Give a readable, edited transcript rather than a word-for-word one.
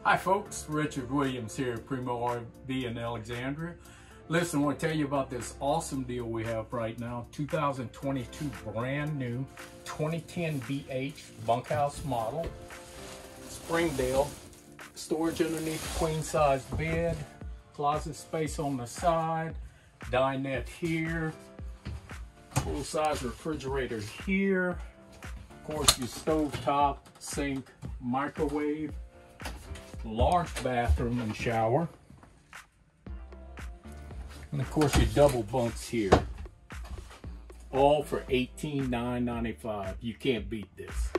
Hi folks, Richard Williams here at Primeaux RV in Alexandria. Listen, I want to tell you about this awesome deal we have right now. 2022 brand new 2010 BH bunkhouse model. Springdale, storage underneath the queen size bed, closet space on the side, dinette here, full size refrigerator here, of course your stove top, sink, microwave, large bathroom and shower, and of course your double bunks here, all for $18,995. You can't beat this.